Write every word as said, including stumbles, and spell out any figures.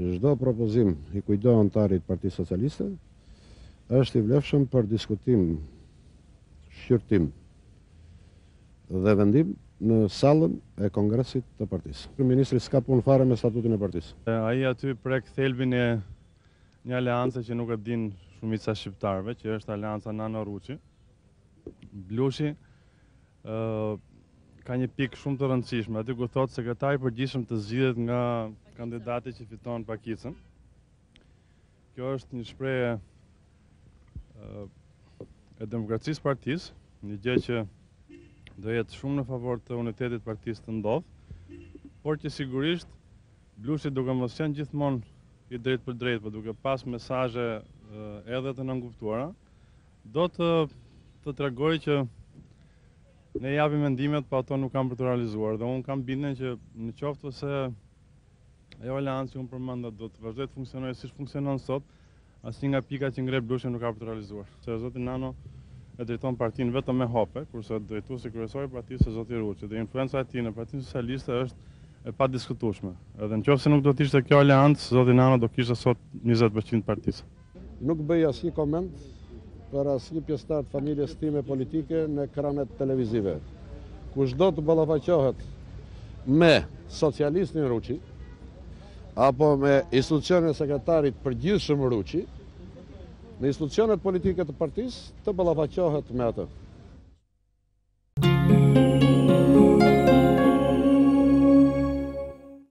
çdo propozim i kujdo antarit Partisë Socialiste është i vlefshëm për diskutim, shqyrtim dhe vendim në sallën e kongresit të partisë. Ministri s'ka punë fare me statutin e partisë. Ai aty prek thelbin e një aleance që nuk e din shumica shqiptarëve, që është aleanca Nano Ruçi. Blushi uh, ka një pikë shumë të rëndësishme, aty ku thotë sekretari i përgjithshëm të zgjidhet nga kandidati që fiton pakicën. Kjo është një shprehje uh, e demokracisë partisë, një gjë që do jetë shumë në favor të unitetit partisë të ndodhë, por që sigurisht Blushi duke mos qenë gjithmonë i drejt për drejt, por duke pas mesazhe uh, edhe të nënkuptuara, do të të tregoj që ne japim mendimet, pa ato nuk kam për të realizuar, dhe unë kam bindjen që në qoftë se ajo aleancë që unë përmenda do të vazhdoj të funksionojë siç funksionon sot, asnjë nga pikat që ngre Blushi nuk ka për të realizuar. Se zoti Nano e drejton partinë vetëm me hape, kurse drejtuesi kryesor i partisë është zoti Ruçi, dhe influenca e tij në Partinë Socialiste është e padiskutueshme. Edhe nëse nuk do të ishte kjo aleancë, zoti Nano do kishte sot njëzet përqind partisë. Nuk bëj asnjë koment për asnjë pjesëtar të familjes time politike në ekranet televizive. Kushdo të ballafaqohet me socialistin Ruçi apo me institucionin e sekretarit përgjithshëm Ruçi, në institucionet politike të partisë të ballafaqohet me atë.